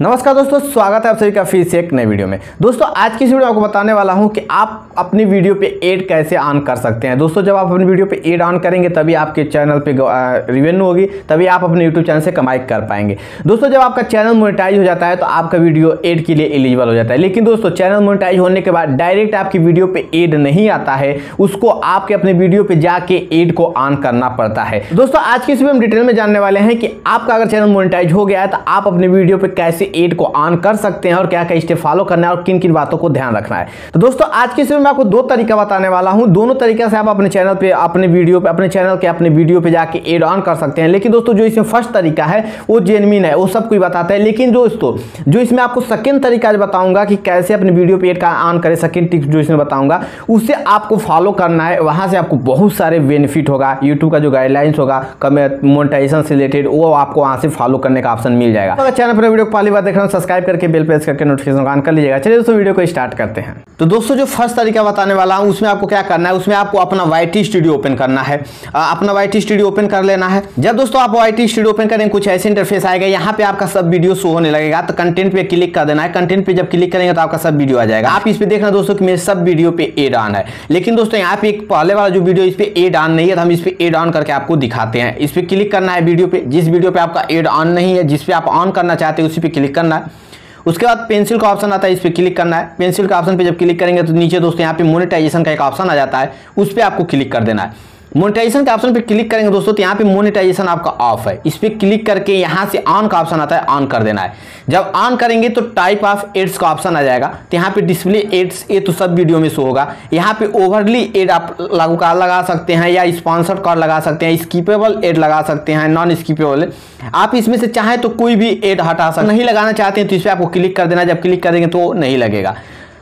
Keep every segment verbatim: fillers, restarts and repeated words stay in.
नमस्कार दोस्तों, स्वागत है आप सभी का फिर से एक नए वीडियो में। दोस्तों आज की इस वीडियो में आपको बताने वाला हूं कि आप अपनी वीडियो पे ऐड कैसे ऑन कर सकते हैं। दोस्तों जब आप अपनी वीडियो पे ऐड ऑन करेंगे तभी आपके चैनल पे रिवेन्यू होगी, तभी आप अपने यूट्यूब चैनल से कमाई कर पाएंगे। दोस्तों जब आपका चैनल मोनेटाइज हो जाता है तो आपका वीडियो ऐड के लिए एलिजिबल हो जाता है। लेकिन दोस्तों चैनल मोनेटाइज होने के बाद डायरेक्ट आपकी वीडियो पे ऐड नहीं आता है, उसको आपके अपने वीडियो पे जाके ऐड को ऑन करना पड़ता है। दोस्तों आज की इस वीडियो में डिटेल में जानने वाले हैं कि आपका अगर चैनल मोनेटाइज हो गया है तो आप अपने वीडियो पे कैसे ऐड को ऑन कर सकते हैं और क्या क्या स्टेप फॉलो करना है और किन किन बातों को ध्यान रखना है। तो दोस्तों आज की इस वीडियो में आपको दो तरीका बताने वाला हूं। दोनों तरीके से आप अपने चैनल पे अपने वीडियो पे अपने चैनल के अपने वीडियो पे जाके ऐड ऑन कर सकते हैं। लेकिन दोस्तों जो इसमें फर्स्ट तरीका है वो जेन्युइन है, वो सब कुछ बताता है। लेकिन दोस्तों जो इसमें आपको सेकंड तरीका बताऊंगा कि कैसे अपने वीडियो पे ऐड का ऑन करें, सेकंड टिप्स जो इसमें बताऊंगा उसे आपको फॉलो करना है। वहां से आपको बहुत सारे बेनिफिट होगा, यूट्यूब का जो गाइडलाइंस होगा मोनेटाइजेशन से रिलेटेड वो आपको वहां से फॉलो करने का ऑप्शन मिल जाएगा। अगर चैनल पर वीडियो को पहली बार देख रहे हो सब्सक्राइब करके बेल प्रेस करके नोटिफिकेशन ऑन कर लीजिएगा। चलिए दोस्तों वीडियो को स्टार्ट करते हैं। तो दोस्तों जो फर्स्ट तरीका बताने वाला हूं उसमें आपको क्या करना है, उसमें आपको अपना वाईटी स्टूडियो ओपन करना है। अपना वाईटी स्टूडियो ओपन कर लेना है। जब दोस्तों आप वाईटी स्टूडियो ओपन करेंगे कुछ ऐसे इंटरफेस आएगा, यहाँ पे आपका सब वीडियो शो होने लगेगा। तो कंटेंट पे क्लिक कर देना है। कंटेंट पे जब क्लिक करेंगे तो आपका सब वीडियो आ जाएगा। आप इस पे देखना दोस्तों कि मेरे सब वीडियो पे ऐड ऑन है। लेकिन दोस्तों यहाँ पे एक पहले वाला जो वीडियो इस पे ऐड ऑन नहीं है, तो हम इस पे ऐड ऑन करके आपको दिखाते हैं। इस पे क्लिक करना है वीडियो पे, जिस वीडियो पे आपका ऐड ऑन नहीं है, जिस पे आप ऑन करना चाहते हैं उसी पे क्लिक करना है। उसके बाद पेंसिल का ऑप्शन आता है, इस पे क्लिक करना है। पेंसिल का ऑप्शन पे जब क्लिक करेंगे तो नीचे दोस्तों यहाँ पे मोनेटाइजेशन का एक ऑप्शन आ जाता है, उस पे आपको क्लिक कर देना है। मोनेटाइजेशन के ऑप्शन पे क्लिक करेंगे दोस्तों तो यहाँ पे मोनेटाइजेशन आपका ऑफ है। इस पे क्लिक करके यहाँ से ऑन का ऑप्शन आता है, ऑन कर देना है। जब ऑन करेंगे तो टाइप ऑफ एड्स का ऑप्शन आ जाएगा। तो यहाँ पे डिस्प्ले एड्स ये तो सब वीडियो में शो होगा। यहाँ पे ओवरली एड आप लागू का लगा सकते हैं या स्पॉन्सर्ड कार्ड लगा सकते हैं, स्किपेबल एड लगा सकते हैं, नॉन स्किपेबल। आप इसमें से चाहे तो कोई भी एड हटा सकते, नहीं लगाना चाहते हैं तो इस पर आपको क्लिक कर देना। जब क्लिक करेंगे तो नहीं लगेगा।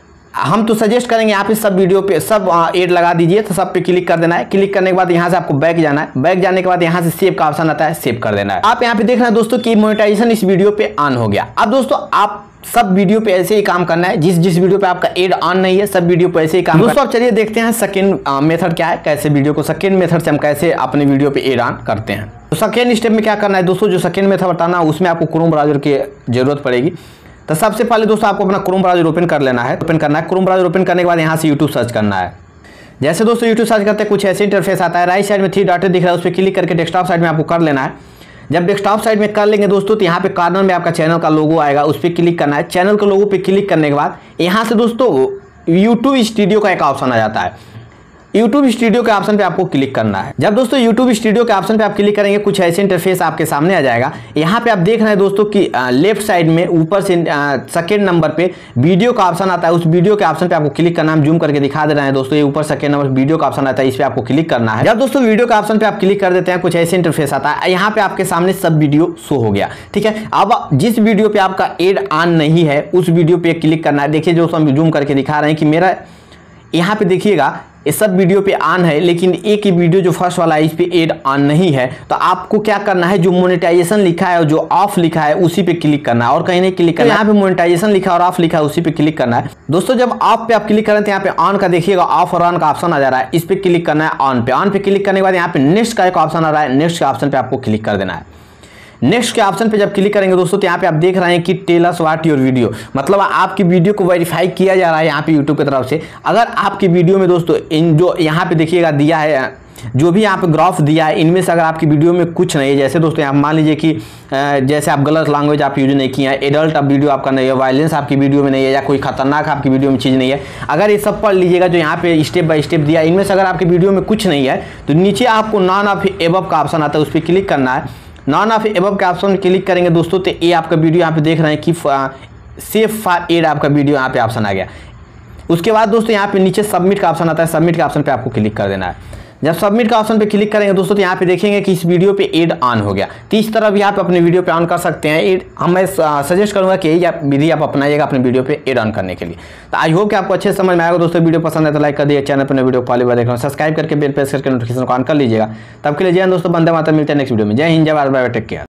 हम तो सजेस्ट करेंगे यहाँ पे सब वीडियो पे सब ऐड लगा दीजिए। तो सब पे क्लिक कर देना है। क्लिक करने के बाद यहाँ से आपको बैक जाना है। बैक जाने के बाद यहाँ से सेव का ऑप्शन आता है, सेव कर देना है। आप यहाँ पे देख रहे हैं दोस्तों कि मोनेटाइजेशन इस वीडियो पे ऑन हो गया। अब दोस्तों आप सब वीडियो पे ऐसे ही काम करना है। जिस जिस वीडियो पे आपका ऐड ऑन नहीं है सब वीडियो पे ऐसे ही काम। दोस्तों अब चलिए देखते हैं सेकंड मेथड क्या है, कैसे वीडियो को सेकंड मेथड से हम कैसे अपने वीडियो पे ऐड ऑन करते हैं। तो सेकंड स्टेप में क्या करना है दोस्तों, जो सेकंड मेथड बताना उसमें आपको क्रोम ब्राउज़र की जरूरत पड़ेगी। तो सबसे पहले दोस्तों आपको अपना क्रोम ब्राउज़र ओपन कर लेना है। ओपन करना है क्रोम ब्राउज़र ओपन करने के बाद यहाँ से यूट्यूब सर्च करना है। जैसे दोस्तों यूट्यूब सर्च करते हैं कुछ ऐसे इंटरफेस आता है। राइट साइड में थ्री डॉट दिख रहा है, उस पर क्लिक करके डेस्कटॉप साइड में आपको कर लेना है। जब डेस्कटॉप साइड में कर लेंगे दोस्तों तो यहाँ पे कॉर्नर में आपका चैनल का लोगो आएगा, उस पर क्लिक करना है। चैनल के लोगो पे क्लिक करने के बाद यहाँ से दोस्तों यूट्यूब स्टूडियो का एक ऑप्शन आ जाता है। यूट्यूब स्टूडियो के ऑप्शन पे आपको क्लिक करना है। जब दोस्तों यूट्यूब स्टूडियो के ऑप्शन पे आप क्लिक करेंगे कुछ ऐसे इंटरफेस आपके सामने आ जाएगा। यहाँ पे आप देख रहे हैं दोस्तों कि लेफ्ट साइड में ऊपर से सेकेंड नंबर पे वीडियो का ऑप्शन आता है। उस वीडियो के ऑप्शन पे आपको क्लिक करना है। हम जूम करके दिखा दे रहे हैं दोस्तों, ये ऊपर सेकेंड नंबर वीडियो का ऑप्शन आता है, इस पे आपको क्लिक करना है। जब दोस्तों वीडियो के ऑप्शन पे आप क्लिक कर देते हैं कुछ ऐसे इंटरफेस आता है। यहाँ पे आपके सामने सब वीडियो शो हो गया, ठीक है। अब जिस वीडियो पे आपका ऐड ऑन नहीं है उस वीडियो पे क्लिक करना है। देखिए दोस्तों हम जूम करके दिखा रहे हैं कि मेरा यहाँ पे देखिएगा ये सब वीडियो पे ऑन है, लेकिन एक ही वीडियो जो फर्स्ट वाला है इस पे ऐड ऑन नहीं है। तो आपको क्या करना है, जो मोनेटाइजेशन लिखा है और जो ऑफ लिखा है उसी पे क्लिक करना है और कहीं नहीं क्लिक करना है। यहाँ पे मोनेटाइजेशन लिखा और ऑफ लिखा है उसी पे क्लिक करना है। दोस्तों जब ऑफ पे आप क्लिक करें तो यहाँ पे ऑन का देखिएगा ऑफ और ऑन का ऑप्शन आ जा रहा है, इस पे क्लिक करना है। ऑन पे ऑन पे क्लिक करने के बाद यहाँ पे नेक्स्ट का एक ऑप्शन आ रहा है, नेक्स्ट के ऑप्शन पे आपको क्लिक कर देना है। नेक्स्ट के ऑप्शन पे जब क्लिक करेंगे दोस्तों तो यहाँ पे आप देख रहे हैं कि tell us what your video, मतलब आपकी वीडियो को वेरीफाई किया जा रहा है यहाँ पे यूट्यूब की तरफ से। अगर आपकी वीडियो में दोस्तों इन जो यहाँ पे देखिएगा दिया है, जो भी यहाँ पे ग्राफ दिया है इनमें से अगर आपकी वीडियो में कुछ नहीं है, जैसे दोस्तों यहाँ मान लीजिए कि जैसे आप गलत लैंग्वेज आप यूज नहीं किया है, एडल्ट आप वीडियो आपका नहीं है, वायलेंस आपकी वीडियो में नहीं है, या कोई खतरनाक आपकी वीडियो में चीज़ नहीं है, अगर ये सब पढ़ लीजिएगा जो यहाँ पे स्टेप बाय स्टेप दिया है इनमें से अगर आपकी वीडियो में कुछ नहीं है तो नीचे आपको नॉन ऑफ एबव का ऑप्शन आता है, उस पर क्लिक करना है। नॉन ऑफ एबव के ऑप्शन क्लिक करेंगे दोस्तों तो ये आपका वीडियो यहाँ पे देख रहे हैं कि सेव फॉर ऐड आपका वीडियो यहाँ पे ऑप्शन आ गया। उसके बाद दोस्तों यहाँ पे नीचे सबमिट का ऑप्शन आता है, सबमिट के ऑप्शन पे आपको क्लिक कर देना है। जब सबमिट का ऑप्शन पे क्लिक करेंगे दोस्तों तो यहाँ पे देखेंगे कि इस वीडियो पे ऐड ऑन हो गया। तो इस तरह भी आप अपने वीडियो पे ऑन कर सकते हैं ऐड। हम मैं सजेस्ट करूंगा कि यही विधि आप अपनाइएगा अपने वीडियो पे ऐड ऑन करने के लिए। तो आई होप कि आपको अच्छे समझ में आएगा दोस्तों। वीडियो पसंद है तो लाइक कर दिए, चैनल पर वीडियो पहली बार देख रहे हो सब्सक्राइब करके बेल प्रेस करके नोटिफिकेशन को ऑन कर लीजिएगा। तब के लिए जय हिंद दोस्तों, वंदे मातरम। मिलते हैं नेक्स्ट वीडियो में। जय हिंद, जय Bharat, bye bye, take care.